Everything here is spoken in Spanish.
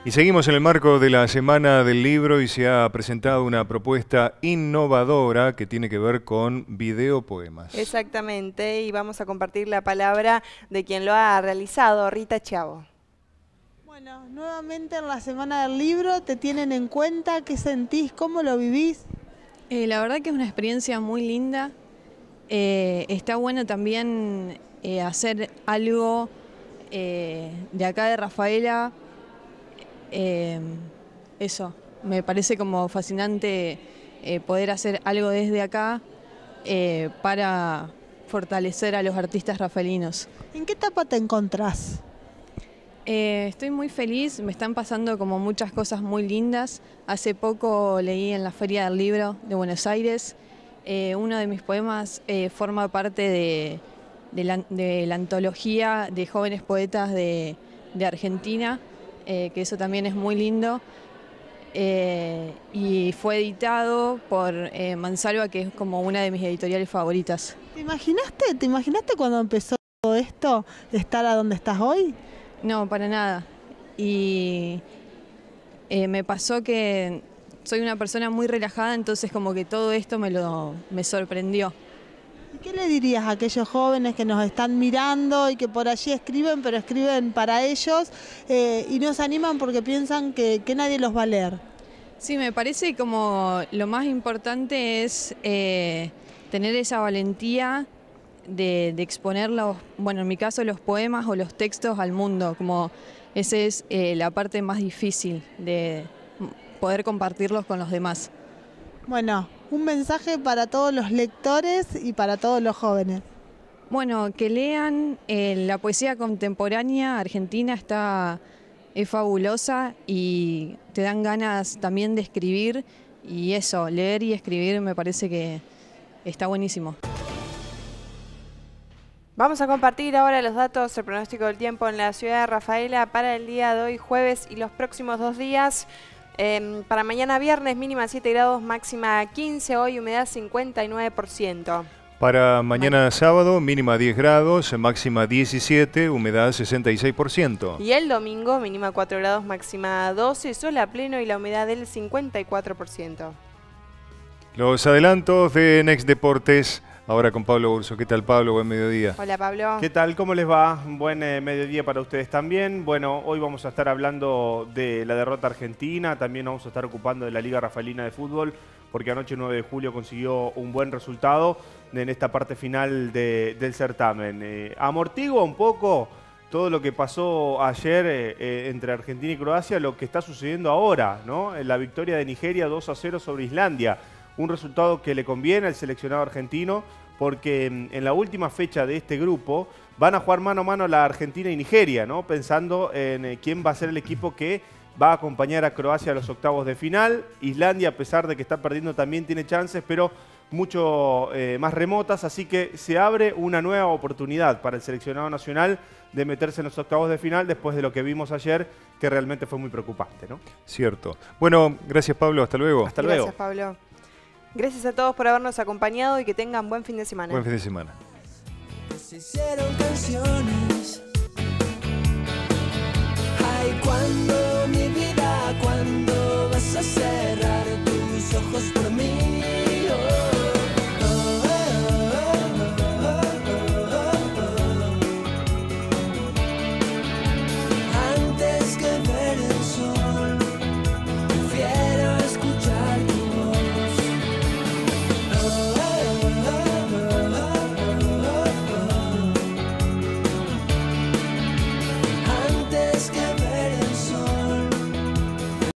Y seguimos en el marco de la Semana del Libro y se ha presentado una propuesta innovadora que tiene que ver con videopoemas. Exactamente, y vamos a compartir la palabra de quien lo ha realizado, Rita Chavo. Bueno, nuevamente en la Semana del Libro, ¿te tienen en cuenta? ¿Qué sentís? ¿Cómo lo vivís? La verdad que es una experiencia muy linda. Está bueno también hacer algo de acá de Rafaela. Eso, me parece como fascinante poder hacer algo desde acá para fortalecer a los artistas rafaelinos. ¿En qué etapa te encontrás? Estoy muy feliz, me están pasando como muchas cosas muy lindas. Hace poco leí en la Feria del Libro de Buenos Aires. Uno de mis poemas forma parte de la antología de jóvenes poetas de Argentina, que eso también es muy lindo. Y fue editado por Mansalva, que es como una de mis editoriales favoritas. ¿Te imaginaste cuando empezó todo esto, estar a donde estás hoy? No, para nada. Y me pasó que soy una persona muy relajada, entonces como que todo esto me sorprendió. ¿Y qué le dirías a aquellos jóvenes que nos están mirando y que por allí escriben, pero escriben para ellos y no se animan porque piensan que nadie los va a leer? Sí, me parece como lo más importante es tener esa valentía de exponer bueno, en mi caso los poemas o los textos al mundo, como esa es la parte más difícil de poder compartirlos con los demás. Bueno, un mensaje para todos los lectores y para todos los jóvenes. Bueno, que lean la poesía contemporánea argentina, es fabulosa y te dan ganas también de escribir, y eso, leer y escribir me parece que está buenísimo. Vamos a compartir ahora los datos del pronóstico del tiempo en la ciudad de Rafaela para el día de hoy jueves y los próximos 2 días. Para mañana viernes mínima 7 grados, máxima 15, hoy humedad 59%. Para mañana sábado mínima 10 grados, máxima 17, humedad 66%. Y el domingo mínima 4 grados, máxima 12, sol a pleno y la humedad del 54%. Los adelantos de Next Deportes. Ahora con Pablo Urso. ¿Qué tal, Pablo? Buen mediodía. Hola, Pablo. ¿Qué tal? ¿Cómo les va? Buen mediodía para ustedes también. Bueno, hoy vamos a estar hablando de la derrota argentina. También vamos a estar ocupando de la Liga Rafaelina de Fútbol, porque anoche 9 de julio consiguió un buen resultado en esta parte final del certamen. Amortigua un poco todo lo que pasó ayer entre Argentina y Croacia, lo que está sucediendo ahora, ¿no? En la victoria de Nigeria 2-0 sobre Islandia. Un resultado que le conviene al seleccionado argentino porque en la última fecha de este grupo van a jugar mano a mano la Argentina y Nigeria, ¿no? Pensando en quién va a ser el equipo que va a acompañar a Croacia a los octavos de final. Islandia, a pesar de que está perdiendo, también tiene chances, pero mucho más remotas, así que se abre una nueva oportunidad para el seleccionado nacional de meterse en los octavos de final después de lo que vimos ayer, que realmente fue muy preocupante, ¿no? Cierto. Bueno, gracias, Pablo. Hasta luego. Hasta luego. Gracias, Pablo. Gracias a todos por habernos acompañado y que tengan buen fin de semana. Buen fin de semana. Se hicieron canciones. Ay, cuando